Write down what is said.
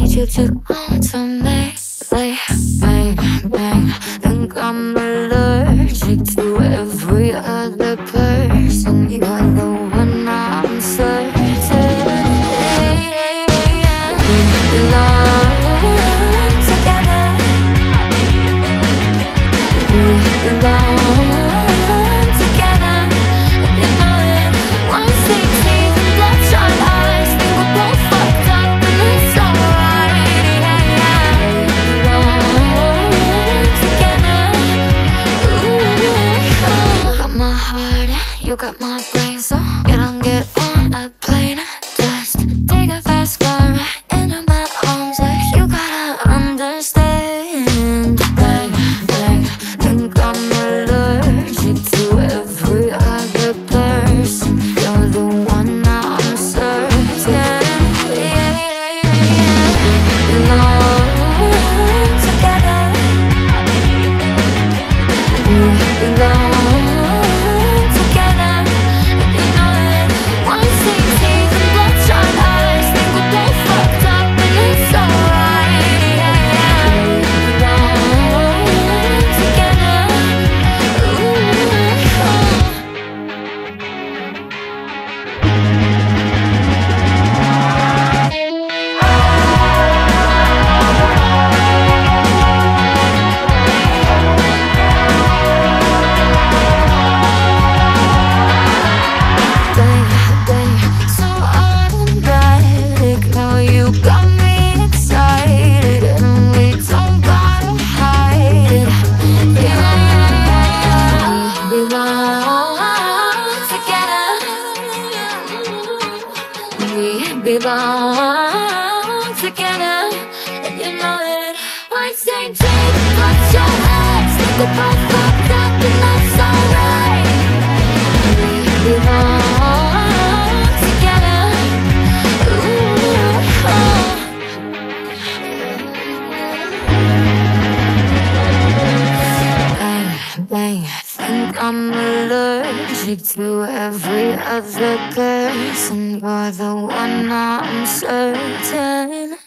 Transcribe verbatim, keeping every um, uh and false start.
need you to come to me. Like bang, bang. Think I'm allergic to every other person. You're the one I'm certain. We belong together. We belong together. You know it. Once they see the bloodshot eyes, think we're both fucked up and it's alright. Yeah, yeah. We belong together. Ooh, got my heart, you got my brain, so get on, get on a plane. Just take a fast car into my arms, like you gotta understand. Bang, bang, think I'm allergic to every other person. You're the one I'm certain. Yeah, yeah, yeah. We belong together. We belong together. You know it. Once they see the bloodshot eyes, think we're both fucked up and it's alright. Yeah, yeah. We belong together. Bang, bang, so automatic. Now you got me excited, and we don't gotta hide it. Yeah, we belong together. We belong together, and you know it. Once they take what's your hands, think we're both fucked up and that's alright. We belong together. Ooh, oh. Bang, bang, think I'm allergic to every other person. You're the one I'm certain.